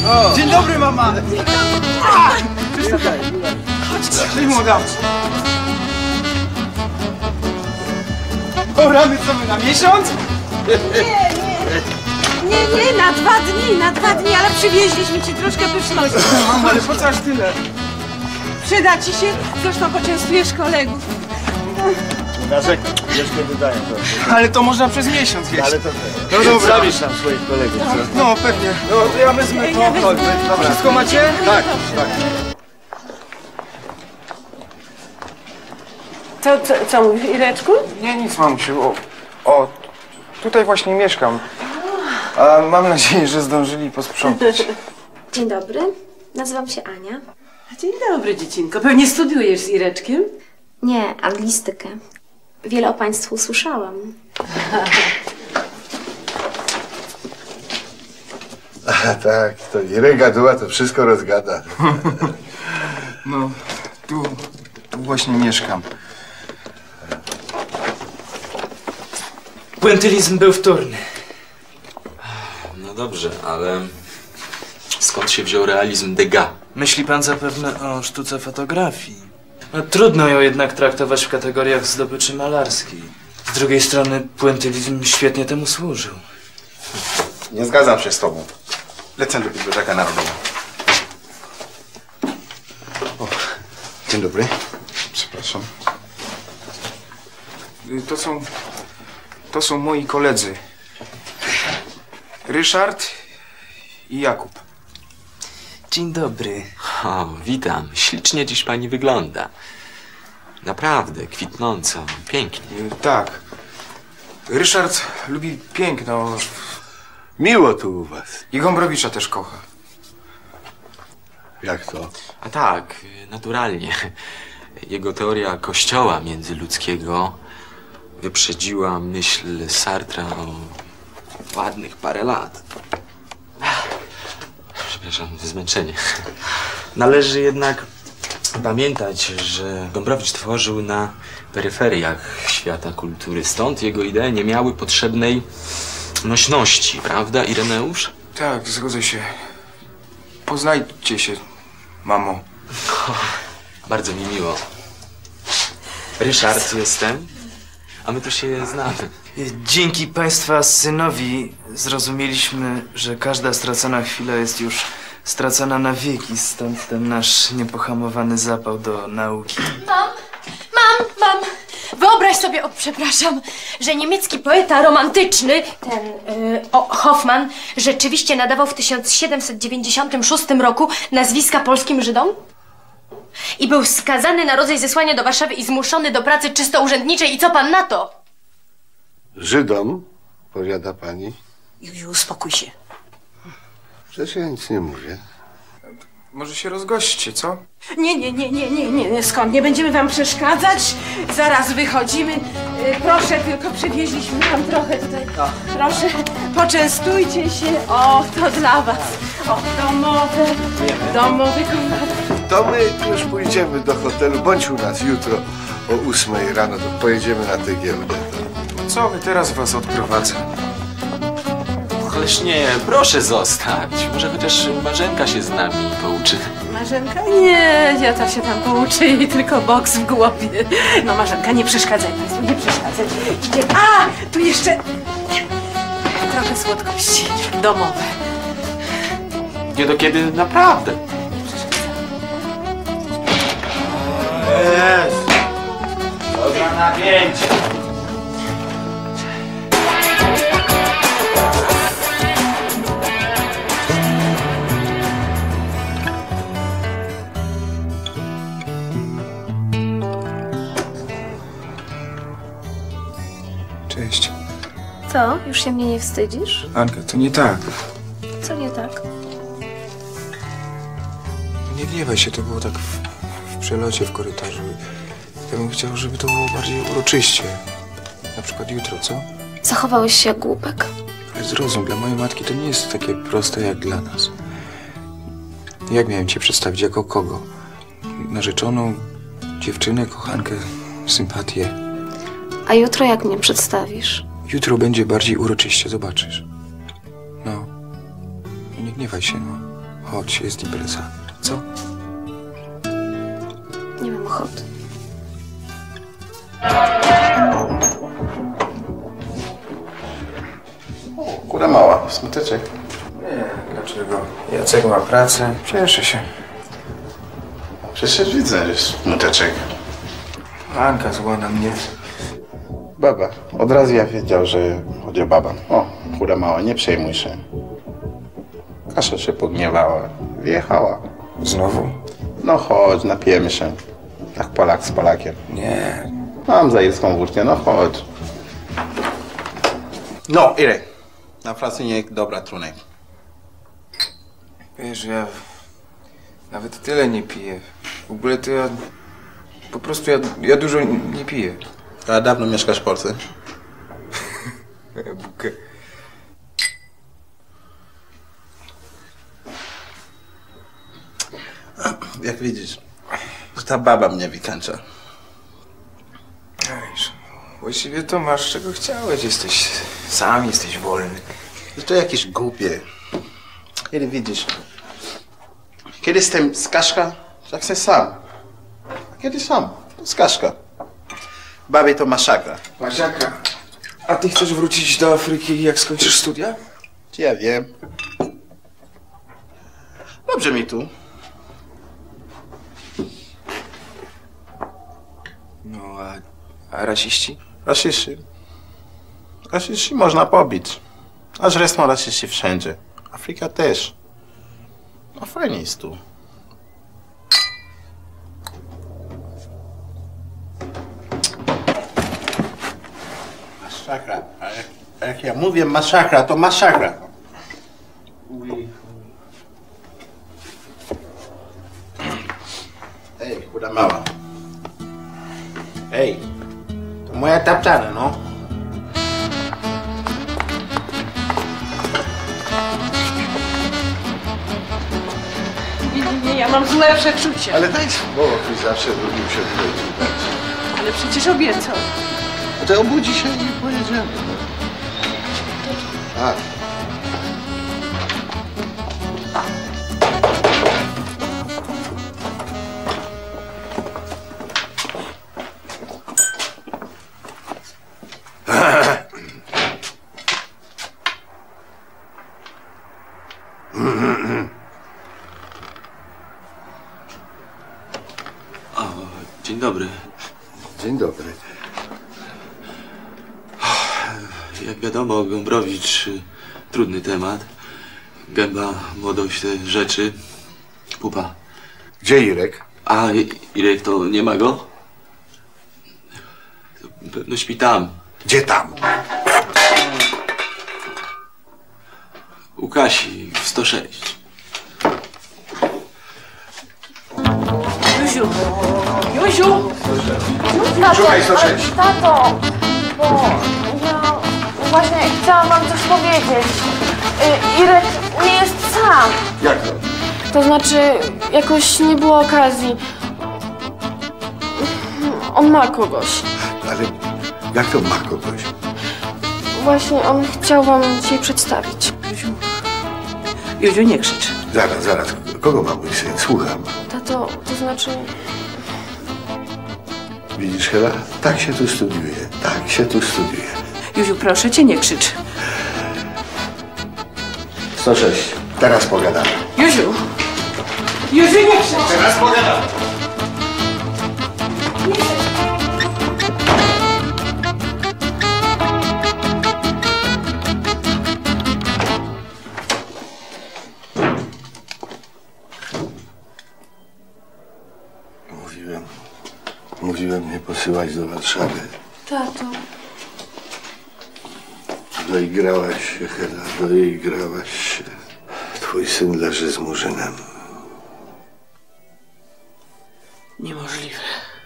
O. Dzień dobry, mama! Cześć, młoda! O rany, co my, na miesiąc? Nie, na 2 dni, ale przywieźliśmy ci troszkę pyszności. Mamo, ale po co aż tyle? Przyda ci się, zresztą poczęstujesz kolegów. Narzekam, jeszcze dodaję to. Ale to można przez miesiąc jeść. Ale to no dobra. Zawiesz tam swoich kolegów, co? No pewnie. No to ja wezmę to. Dobra. Wszystko macie? Tak, tak. Co mówisz, Ireczku? Nie, nic, mamusiu. O, tutaj właśnie mieszkam. A mam nadzieję, że zdążyli posprzątać. Dzień dobry, nazywam się Ania. Dzień dobry, dziecinko. Pewnie studiujesz z Ireczkiem? Nie, anglistykę. Wiele o państwu usłyszałam. A tak, to Irek Gaduła to wszystko rozgada. No, tu właśnie mieszkam. Puentylizm był wtórny. No dobrze, ale skąd się wziął realizm Degas? Myśli pan zapewne o sztuce fotografii. No, trudno ją jednak traktować w kategoriach zdobyczy malarskiej. Z drugiej strony puentylizm świetnie temu służył. Nie zgadzam się z tobą. Lecę do Biblioteki Narodowej. O, dzień dobry. Przepraszam. To są moi koledzy. Ryszard i Jakub. Dzień dobry. O, witam. Ślicznie dziś pani wygląda. Naprawdę, kwitnąco, pięknie. Tak. Ryszard lubi piękno. Miło tu u was. I Gombrowicza też kocha. Jak to? A tak, naturalnie. Jego teoria kościoła międzyludzkiego wyprzedziła myśl Sartra o ładnych parę lat. Przepraszam, zmęczenie. Należy jednak pamiętać, że Gombrowicz tworzył na peryferiach świata kultury. Stąd jego idee nie miały potrzebnej nośności, prawda, Ireneusz? Tak, zgodzę się. Poznajcie się, mamo. Bardzo mi miło. Ryszard jestem, a my tu się znamy. Dzięki państwa synowi zrozumieliśmy, że każda stracona chwila jest już stracona na wieki, stąd ten nasz niepohamowany zapał do nauki. Mam. Wyobraź sobie, przepraszam, że niemiecki poeta romantyczny, ten Hoffmann, rzeczywiście nadawał w 1796 roku nazwiska polskim Żydom? I był skazany na rodzaj zesłania do Warszawy i zmuszony do pracy czysto urzędniczej. I co pan na to? Żydom, powiada pani? Juju, uspokój się. Przecież ja nic nie mówię. Może się rozgośćcie, co? Nie, skąd? Nie będziemy wam przeszkadzać. Zaraz wychodzimy. Proszę, tylko przywieźliśmy wam trochę tutaj. Proszę, poczęstujcie się. O, to dla was. O, domowe komadry. To my już pójdziemy do hotelu. Bądź u nas jutro o 8 rano. To pojedziemy na tę giełdę. Co wy, teraz was odprowadzę. Ależ nie, proszę zostać. Może chociaż Marzenka się z nami pouczy. Marzenka? Nie, ja to się tam pouczę, jej tylko boks w głowie. No Marzenka, nie przeszkadzaj państwu, nie przeszkadzaj. Idzie. A, tu jeszcze trochę słodkości domowe. Nie do kiedy naprawdę. Jest! To za napięcie! Cześć. Co? Już się mnie nie wstydzisz? Anka, to nie tak. Co nie tak? Nie gniewaj się, to było tak w przelocie w korytarzu. Ja bym chciał, żeby to było bardziej uroczyście. Na przykład jutro, co? Zachowałeś się jak głupek. Ale zrozum, dla mojej matki to nie jest takie proste jak dla nas. Jak miałem cię przedstawić? Jako kogo? Narzeczoną, dziewczynę, kochankę, sympatię. A jutro jak mnie przedstawisz? Jutro będzie bardziej uroczyście, zobaczysz. No. Nie gniewaj się, no. Chodź, jest impreza. Co? Nie mam ochoty. Kura mała, smuteczek. Nie, dlaczego? Jacek ma pracę, cieszę się. Przecież widzę, że smuteczek. Anka zła na mnie. Baba. Od razu ja wiedział, że chodzi o baba. O, kura mała, nie przejmuj się. Kasia się pogniewała. Wjechała. Znowu? No chodź, napijemy się. Tak Polak z Polakiem. Nie. Mam zajerską wódkę, no chodź. No, Irek. Na frasynie dobra trunek. Wiesz, ja nawet tyle nie piję. W ogóle to ja... Po prostu ja dużo nie piję. A dawno mieszkasz w Polsce? Bukę. Jak widzisz, ta baba mnie wykańcza. Wiesz, właściwie to masz czego chciałeś. Jesteś wolny. To jakieś głupie. Kiedy widzisz, kiedy jestem z Kaszka, tak jestem sam. A kiedy sam, to z Kaszka. Babie to masakra. Maziaka, a ty chcesz wrócić do Afryki, jak skończysz studia? Czy ja wiem? Dobrze mi tu. No, a rasiści? Rasiści można pobić. A zresztą rasiści wszędzie. Afryka też. No fajnie jest tu. Masakra. A jak ja mówię masakra, to masakra. Ej, chuda mała. Ej, to moja tapczana, no. Nie, ja mam złe przeczucie. Ale daj spokój, zawsze lubił się tutaj czytać. Ale przecież obiecał. A to obudzi się i pojedziemy. A. Dzień dobry. Dzień dobry. Jak wiadomo, Gombrowicz trudny temat. Gęba, młodość, te rzeczy. Pupa. Gdzie Irek? A Irek to nie ma go? Pewno śpi tam. Gdzie tam? U Kasi w 106. Józiu! Józiu! Szukaj 106. Tato, bo ja właśnie chciałam wam coś powiedzieć. Irek nie jest sam. Jak to? To znaczy, jakoś nie było okazji. On ma kogoś. Ale jak to ma kogoś? Właśnie on chciał wam dzisiaj przedstawić. Józiu, nie krzycz. Zaraz. Kogo ma mój syn? Słucham. Tato, to znaczy... Widzisz, Hela? Tak się tu studiuje. Józiu, proszę cię, nie krzycz. 106. Teraz pogadamy. Józiu! Józiu, nie krzycz! Teraz pogadamy. Mówiłem nie posyłać do Warszawy. Tato... Doigrałaś się, Hela, doigrałaś się. Twój syn leży z Murzynem. Niemożliwe.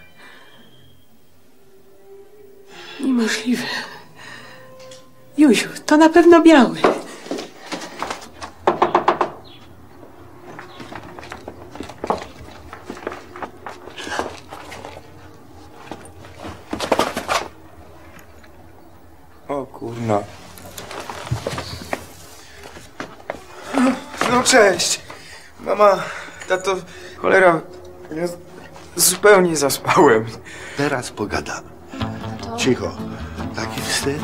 Niemożliwe. Józiu, to na pewno biały. O kurna. No cześć. Mama, tato, cholera, ja zupełnie zaspałem. Teraz pogadamy. Cicho. Taki wstyd.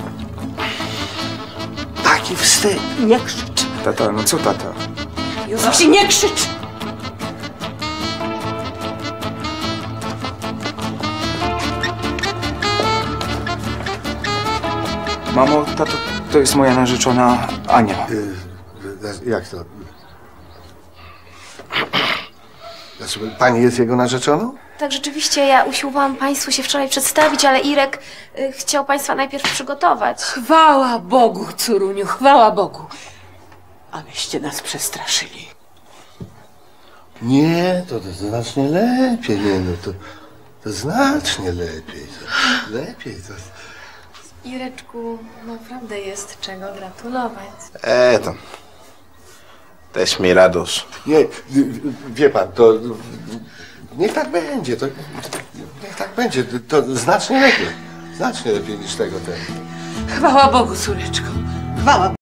Taki wstyd. Nie krzycz. Tata, no co tata? Józesie, nie krzycz! Mamo, tato, to jest moja narzeczona Ania. Jak to? Znaczy, pani jest jego narzeczoną? Tak, rzeczywiście, ja usiłowałam państwu się wczoraj przedstawić, ale Irek chciał państwa najpierw przygotować. Chwała Bogu, córuniu, chwała Bogu. Aleście nas przestraszyli. Nie, to znacznie lepiej. Nie, no to znacznie lepiej. Lepiej to. Ireczku, naprawdę jest czego gratulować. To. Też mi radość. Nie, wie pan, to niech tak będzie. Niech tak będzie. To znacznie lepiej. Znacznie lepiej niż tego. Chwała Bogu, córeczko. Chwała